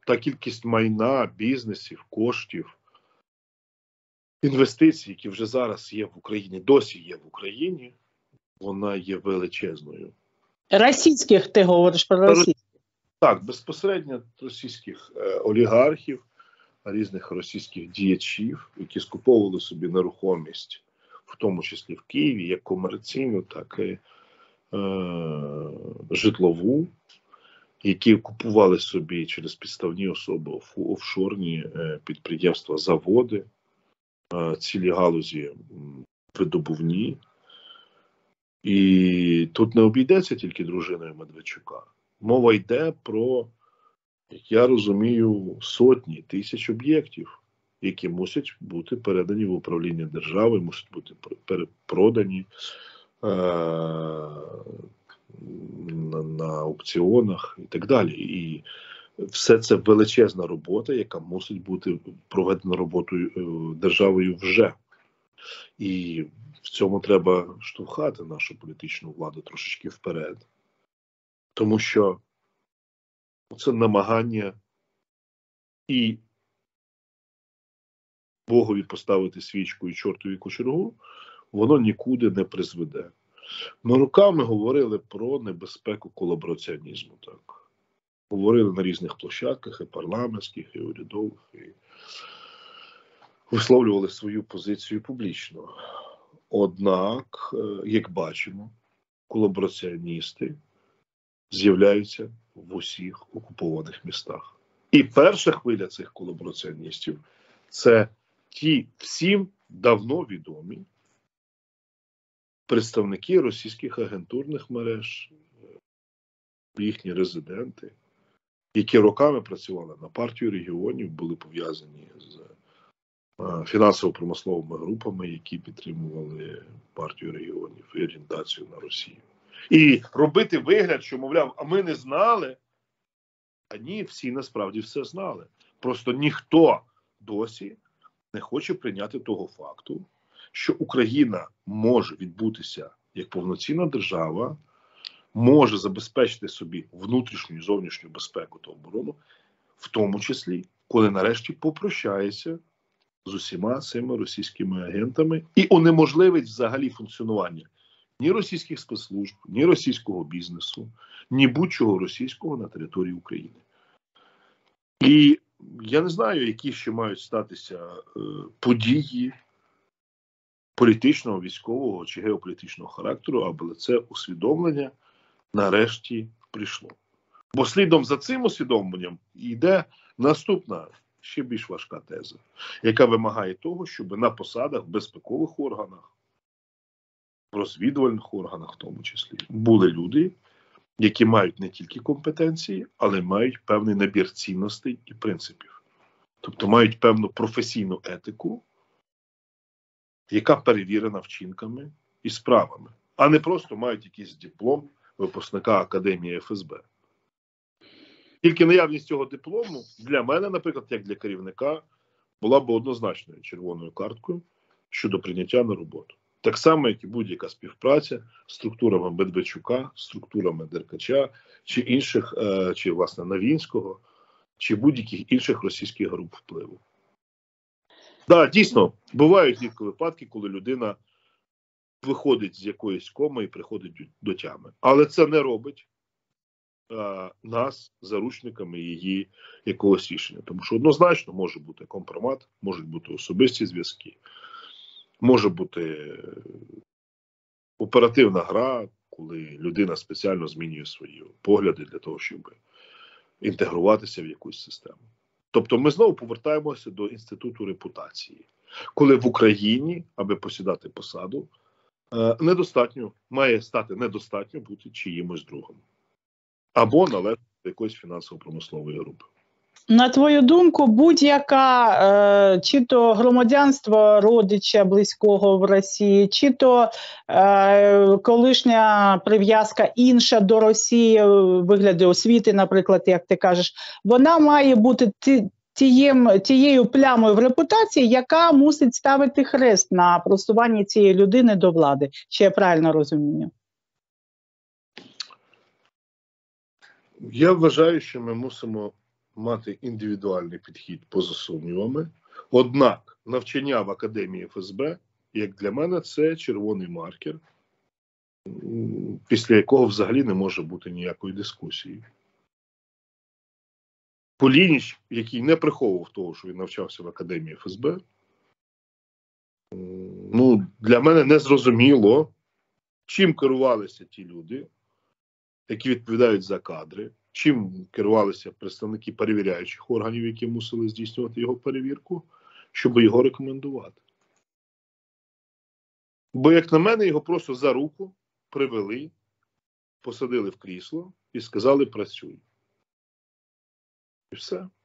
та кількість майна, бізнесів, коштів, інвестицій, які вже зараз є в Україні, досі є в Україні, вона є величезною. Російських, ти говориш про російських? Так, безпосередньо російських олігархів, різних російських діячів, які скуповували собі нерухомість, в тому числі в Києві, як комерційну, так і житлову, які купували собі через підставні особи офшорні підприємства, заводи, цілі галузі видобувні. І тут не обійдеться тільки дружиною Медведчука. Мова йде про, як я розумію, сотні тисяч об'єктів, які мусять бути передані в управління держави, мусять бути продані на аукціонах і так далі. І все це величезна робота, яка мусить бути проведена роботою державою вже. І в цьому треба штовхати нашу політичну владу трошечки вперед. Тому що це намагання і Богові поставити свічку і чортові кочергу, воно нікуди не призведе. Ми роками говорили про небезпеку колабораціонізму. Так. Говорили на різних площадках, і парламентських, і урядових, і висловлювали свою позицію публічно. Однак, як бачимо, колабораціоністи з'являються в усіх окупованих містах. І перша хвиля цих колабораціоністів – це ті всім давно відомі представники російських агентурних мереж, їхні резиденти, які роками працювали на партію регіонів, були пов'язані з фінансово-промисловими групами, які підтримували партію регіонів і орієнтацію на Росію. І робити вигляд, що, мовляв, а ми не знали, а ні, всі насправді все знали. Просто ніхто досі не хоче прийняти того факту, що Україна може відбутися як повноцінна держава, може забезпечити собі внутрішню і зовнішню безпеку та оборону, в тому числі, коли нарешті попрощається з усіма цими російськими агентами і унеможливить взагалі функціонування ні російських спецслужб, ні російського бізнесу, ні будь-чого російського на території України. І я не знаю, які ще мають статися події політичного, військового чи геополітичного характеру, аби це усвідомлення нарешті прийшло. Бо слідом за цим усвідомленням йде наступна, ще більш важка теза, яка вимагає того, щоб на посадах в безпекових органах, в розвідувальних органах в тому числі, були люди, які мають не тільки компетенції, але мають певний набір цінностей і принципів. Тобто мають певну професійну етику, яка перевірена вчинками і справами, а не просто мають якийсь диплом випускника Академії ФСБ. Тільки наявність цього диплому для мене, наприклад, як для керівника, була б однозначною червоною карткою щодо прийняття на роботу. Так само, як і будь-яка співпраця з структурами Медведчука, структурами Деркача, чи інших, чи, власне, Новінського, чи будь-яких інших російських груп впливу. Так, дійсно, бувають рідко випадки, коли людина виходить з якоїсь коми і приходить до тями. Але це не робить нас заручниками її якогось рішення. Тому що однозначно може бути компромат, можуть бути особисті зв'язки, може бути оперативна гра, коли людина спеціально змінює свої погляди для того, щоб інтегруватися в якусь систему. Тобто ми знову повертаємося до інституту репутації, коли в Україні, аби посідати посаду, має стати недостатньо бути чиїмось другом. Або належати до якоїсь фінансово-промислової групи. На твою думку, будь-яка, чи то громадянство родича близького в Росії, чи то колишня прив'язка інша до Росії, вигляді освіти, наприклад, як ти кажеш, вона має бути тією плямою в репутації, яка мусить ставити хрест на просуванні цієї людини до влади. Чи я правильно розумію? Я вважаю, що ми мусимо мати індивідуальний підхід поза сумнівами. Однак навчання в Академії ФСБ, як для мене, це червоний маркер, після якого взагалі не може бути ніякої дискусії. Кулініч, який не приховував того, що він навчався в Академії ФСБ, для мене не зрозуміло, чим керувалися ті люди, які відповідають за кадри, чим керувалися представники перевіряючих органів, які мусили здійснювати його перевірку, щоб його рекомендувати. Бо, як на мене, його просто за руку привели, посадили в крісло і сказали «працюй». І все.